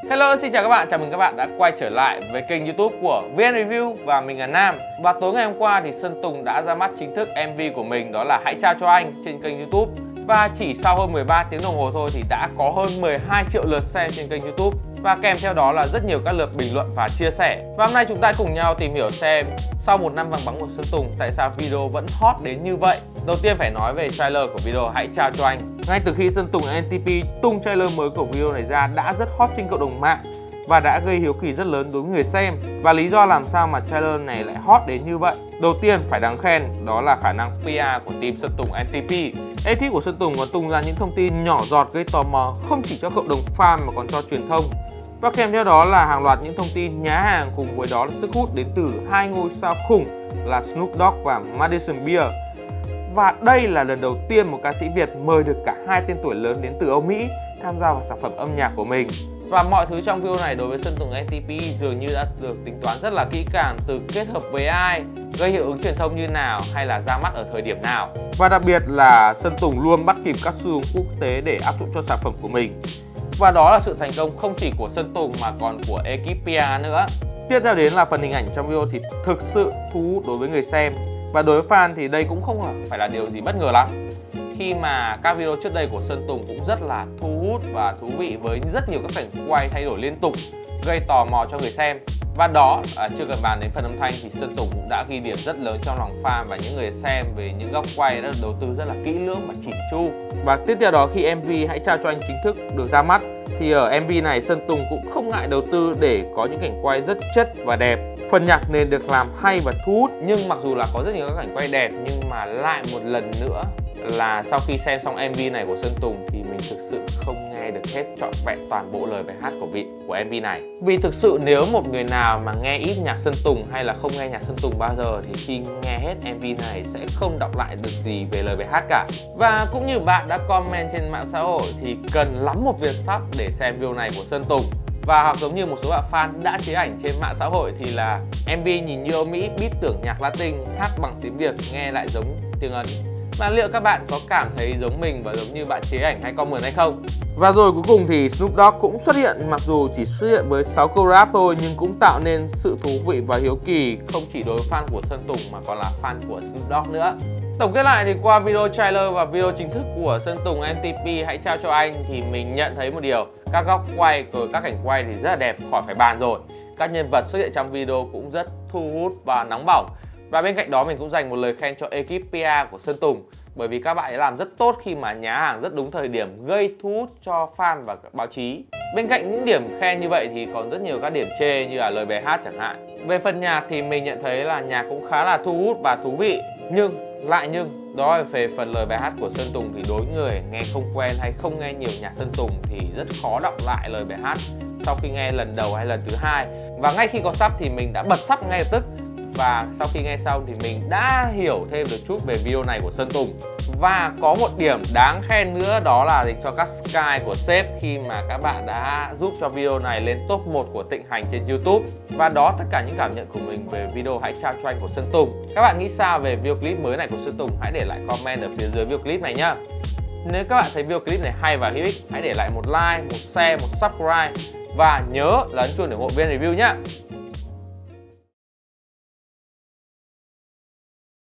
Hello, xin chào các bạn, chào mừng các bạn đã quay trở lại với kênh YouTube của VN Review và mình là Nam. Và tối ngày hôm qua thì Sơn Tùng đã ra mắt chính thức MV của mình, đó là Hãy Trao Cho Anh trên kênh YouTube. Và chỉ sau hơn 13 tiếng đồng hồ thôi thì đã có hơn 12 triệu lượt xem trên kênh YouTube. Và kèm theo đó là rất nhiều các lượt bình luận và chia sẻ. Và hôm nay chúng ta cùng nhau tìm hiểu xem sau một năm vắng bóng của Sơn Tùng tại sao video vẫn hot đến như vậy. Đầu tiên phải nói về trailer của video Hãy Trao Cho Anh. Ngay từ khi Sơn Tùng NTP tung trailer mới của video này ra đã rất hot trên cộng đồng mạng và đã gây hiếu kỳ rất lớn đối với người xem. Và lý do làm sao mà trailer này lại hot đến như vậy? Đầu tiên phải đáng khen đó là khả năng PR của team Sơn Tùng NTP. Ekip của Sơn Tùng còn tung ra những thông tin nhỏ giọt gây tò mò không chỉ cho cộng đồng fan mà còn cho truyền thông. Và kèm theo đó là hàng loạt những thông tin nhá hàng, cùng với đó là sức hút đến từ hai ngôi sao khủng là Snoop Dogg và Madison Beer. Và đây là lần đầu tiên một ca sĩ Việt mời được cả hai tên tuổi lớn đến từ Âu Mỹ tham gia vào sản phẩm âm nhạc của mình. Và mọi thứ trong video này đối với Sơn Tùng NTP dường như đã được tính toán rất là kỹ càng, từ kết hợp với ai, gây hiệu ứng truyền thông như nào hay là ra mắt ở thời điểm nào. Và đặc biệt là Sơn Tùng luôn bắt kịp các xu hướng quốc tế để áp dụng cho sản phẩm của mình. Và đó là sự thành công không chỉ của Sơn Tùng mà còn của ekip PR nữa. Tiếp theo đến là phần hình ảnh trong video thì thực sự thu hút đối với người xem. Và đối với fan thì đây cũng không phải là điều gì bất ngờ lắm, khi mà các video trước đây của Sơn Tùng cũng rất là thu hút và thú vị với rất nhiều các cảnh quay thay đổi liên tục, gây tò mò cho người xem. Và đó, chưa cần bàn đến phần âm thanh thì Sơn Tùng cũng đã ghi điểm rất lớn trong lòng fan và những người xem về những góc quay đã được đầu tư rất là kỹ lưỡng và chỉn chu. Và tiếp theo đó khi MV Hãy Trao Cho Anh chính thức được ra mắt thì ở MV này Sơn Tùng cũng không ngại đầu tư để có những cảnh quay rất chất và đẹp. Phần nhạc nền được làm hay và thu hút, nhưng mặc dù là có rất nhiều các cảnh quay đẹp nhưng mà lại một lần nữa là sau khi xem xong MV này của Sơn Tùng thì mình thực sự không nghe được hết trọn vẹn toàn bộ lời bài hát của MV này. Vì thực sự nếu một người nào mà nghe ít nhạc Sơn Tùng hay là không nghe nhạc Sơn Tùng bao giờ thì khi nghe hết MV này sẽ không đọc lại được gì về lời bài hát cả. Và cũng như bạn đã comment trên mạng xã hội thì cần lắm một Việt sub để xem video này của Sơn Tùng. Và hoặc giống như một số bạn fan đã chế ảnh trên mạng xã hội thì là MV nhìn như Âu Mỹ, beat tưởng nhạc Latin, hát bằng tiếng Việt nghe lại giống tiếng Ấn. Và liệu các bạn có cảm thấy giống mình và giống như bạn chế ảnh hay comment hay không? Và rồi cuối cùng thì Snoop Dogg cũng xuất hiện, mặc dù chỉ xuất hiện với 6 câu rap thôi nhưng cũng tạo nên sự thú vị và hiếu kỳ không chỉ đối với fan của Sơn Tùng mà còn là fan của Snoop Dogg nữa. Tổng kết lại thì qua video trailer và video chính thức của Sơn Tùng NTP Hãy Trao Cho Anh thì mình nhận thấy một điều, các góc quay rồi các cảnh quay thì rất là đẹp, khỏi phải bàn rồi. Các nhân vật xuất hiện trong video cũng rất thu hút và nóng bỏng. Và bên cạnh đó mình cũng dành một lời khen cho ekip PR của Sơn Tùng, bởi vì các bạn ấy làm rất tốt khi mà nhá hàng rất đúng thời điểm, gây thu hút cho fan và báo chí. Bên cạnh những điểm khen như vậy thì còn rất nhiều các điểm chê như là lời bài hát chẳng hạn. Về phần nhạc thì mình nhận thấy là nhạc cũng khá là thu hút và thú vị, nhưng đó là về phần lời bài hát của Sơn Tùng thì đối với người nghe không quen hay không nghe nhiều nhạc Sơn Tùng thì rất khó đọc lại lời bài hát sau khi nghe lần đầu hay lần thứ hai. Và ngay khi có sub thì mình đã bật sub ngay lập tức. Và sau khi nghe xong thì mình đã hiểu thêm được chút về video này của Sơn Tùng. Và có một điểm đáng khen nữa đó là dành cho các Sky của sếp, khi mà các bạn đã giúp cho video này lên top 1 của thịnh hành trên YouTube. Và đó tất cả những cảm nhận của mình về video Hãy Trao Cho Anh của Sơn Tùng. Các bạn nghĩ sao về video clip mới này của Sơn Tùng? Hãy để lại comment ở phía dưới video clip này nhá. Nếu các bạn thấy video clip này hay và hữu ích, hãy để lại một like, một share, một subscribe và nhớ là ấn chuông để ủng hộ VN Review nhá.